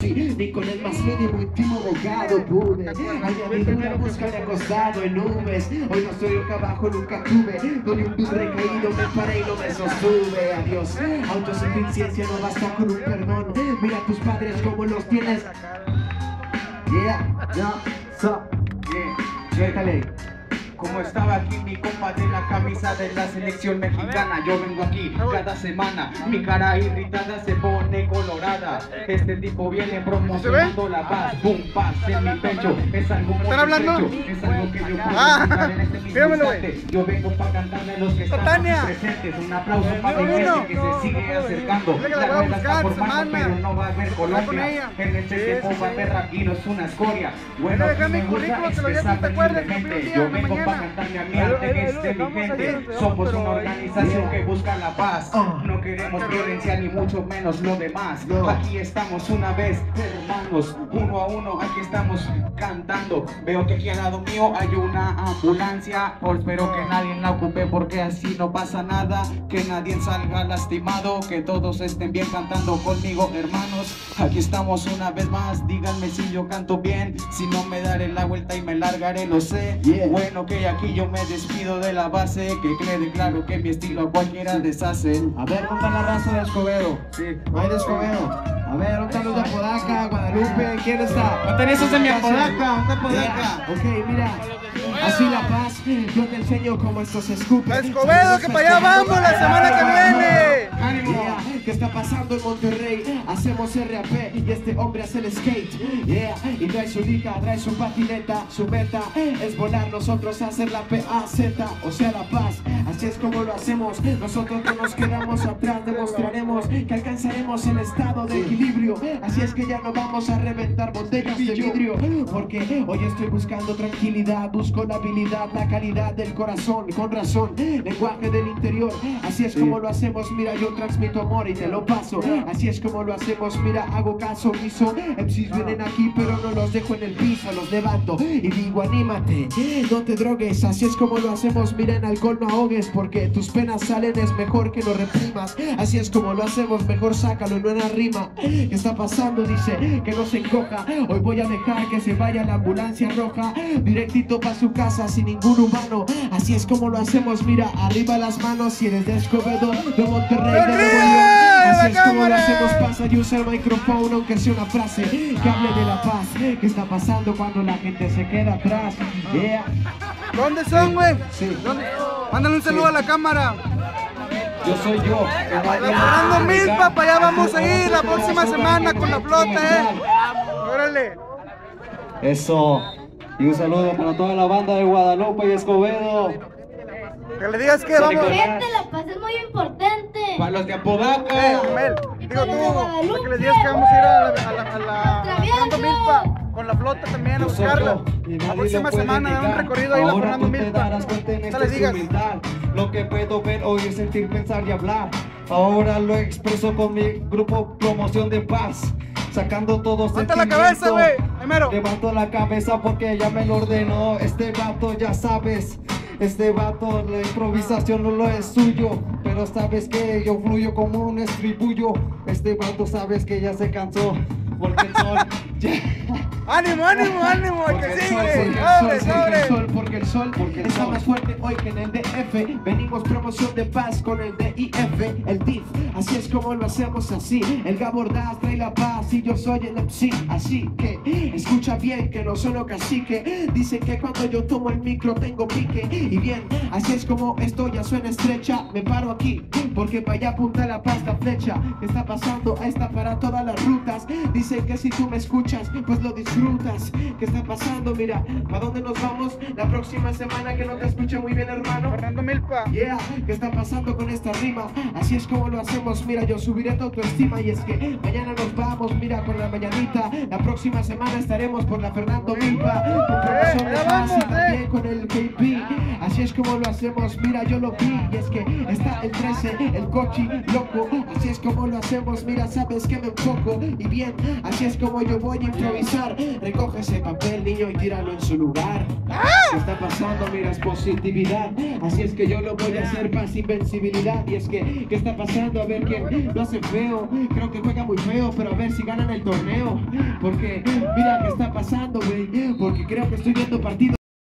sí, ni con el más mínimo íntimo abogado pude. Añadidura buscan acostado en nubes. Hoy no estoy acá abajo, nunca tuve. Donde un duro recaído me paré y no me sostuve. Adiós, autosuficiencia no basta con un perdón. Mira a tus padres como los tienes. Suéltale. Como estaba aquí mi compa de la camisa de la selección mexicana. Yo vengo aquí cada semana, mi cara irritada se pone colorada. Este tipo viene promocionando la paz, boom, paz en mi pecho. Es algo muy estrecho, es algo que yo puedo explicar en este mismo instante. Yo vengo para cantarle a los que están presentes. Un aplauso para mi gente que se sigue acercando. La rueda está formando, pero no va a haber Colombia. En este tiempo va a haber aquí, no es una escoria. Bueno, me gusta expresar libremente. Yo vengo para cantarle a mi arte que es de mi gente. Somos una organización que busca la paz. No queremos violencia ni mucho menos lo demás. Aquí estamos una vez, hermanos, uno a uno, aquí estamos cantando. Veo que aquí al lado mío hay una ambulancia. Espero que nadie la ocupe porque así no pasa nada. Que nadie salga lastimado, que todos estén bien cantando conmigo, hermanos. Aquí estamos una vez más, díganme si yo canto bien. Si no me daré la vuelta y me largaré, lo sé. Bueno, que aquí yo me despido de la base. Que quede claro que mi estilo a cualquiera deshace. A ver, ¿dónde está la raza de Escobedo? Sí. No hay de Escobedo. A ver, ¿dónde están los de Apodaca, Guadalupe? ¿Quién está? ¿No tenés esos de mi Apodaca? ¿Dónde Apodaca? Ok, mira. Así la paz, yo te enseño cómo esto se escupe. Escobedo, que para allá vamos la semana que viene. ¡Ánimo! ¿Qué está pasando en Monterrey? Hacemos RAP y este hombre hace el skate. Y trae su liga, trae su patineta. Su meta es volar, nosotros hacer la PAZ, o sea la paz. Así es como lo hacemos, nosotros no nos quedamos atrás. Demostraremos que alcanzaremos el estado de equilibrio. Así es que ya no vamos a reventar botellas de vidrio. Porque hoy estoy buscando tranquilidad, busco la habilidad, la calidad del corazón, con razón, lenguaje del interior. Así es como lo hacemos, mira, yo transmito amor y te lo paso. Así es como lo hacemos, mira, hago caso omiso. MCs vienen aquí pero no los dejo en el piso, los levanto y digo anímate, no te drogues. Así es como lo hacemos, mira, en alcohol no ahogues, porque tus penas salen, es mejor que lo reprimas. Así es como lo hacemos, mejor sácalo, no en la rima. ¿Qué está pasando? Dice que no se encoja. Hoy voy a dejar que se vaya la ambulancia roja directito para su casa sin ningún humano. Así es como lo hacemos, mira, arriba las manos. Si eres de Escobedo, de Monterrey, de Nuevo León. Así es como lo hacemos, pasa y usa el micrófono, aunque sea una frase que hable de la paz. ¿Qué está pasando cuando la gente se queda atrás? ¿Dónde son, güey? Sí. Mándale un saludo a la cámara. Yo soy yo. Fernando Milpa, para allá vamos a ir la próxima semana con la flota, Órale. Eso. Y un saludo para toda la banda de Guadalupe y Escobedo. Que le digas que vamos. Gente, la paz es muy importante. Para los de Apodaca. Mel, digo con los de tú, Guadalupe. para que les digas que vamos a ir a la Fernando Milpa con la flota también a buscarla. La próxima semana dar un recorrido ahí a la Fernando Milpa. No les digas. Lo que puedo ver, oír, sentir, pensar y hablar. Ahora lo expreso con mi grupo Promoción de Paz. Sacando todos ¡Levanta la cabeza, güey! Primero. Levanto la cabeza porque ya me lo ordenó. Este vato, ya sabes. Este vato, la improvisación no lo es suyo. Pero sabes que yo fluyo como un estribullo. Este vato sabes que ya se cansó. Porque el sol ya... ¡Ánimo, ánimo, ánimo! ¡El que sigue! Porque el sol está más fuerte hoy que en el DF. Venimos Promoción de Paz con el DIF, el DIF. Así es como lo hacemos así. El Gabordaz trae la paz y yo soy el MC. Así que escucha bien que no solo cacique. Dicen que cuando yo tomo el micro tengo pique. Y bien, así es como esto ya suena estrecha. Me paro aquí porque para allá apunta la paz, la flecha. ¿Qué está pasando? Ahí está para todas las rutas. Dicen que si tú me escuchas pues lo disfrutas. ¿Qué está pasando? Mira, ¿para dónde nos vamos la próxima semana? Que no te escucho muy bien, hermano. Fernando Milpa. ¿Qué está pasando con esta rima? Así es como lo hacemos, mira, yo subiré tu autoestima. Y es que mañana nos vamos, mira, con la mañanita. La próxima semana estaremos por la Fernando Milpa, con Promoción de Paz y también con el KP. Así es como lo hacemos, mira, yo lo vi. Y es que está el 13, el cochi loco. Así es como lo hacemos, mira, sabes que me enfoco. Y bien, Así es como yo voy a improvisar. Recoge ese papel, niño, y tíralo en su lugar. ¿Qué está pasando? Mira, es positividad. Así es que yo lo voy a hacer, paz, invencibilidad. Y es que, ¿qué está pasando? A ver quién lo hace feo. Creo que juega muy feo, pero a ver si ganan el torneo. Porque, mira, ¿qué está pasando, güey? Porque creo que estoy viendo partido.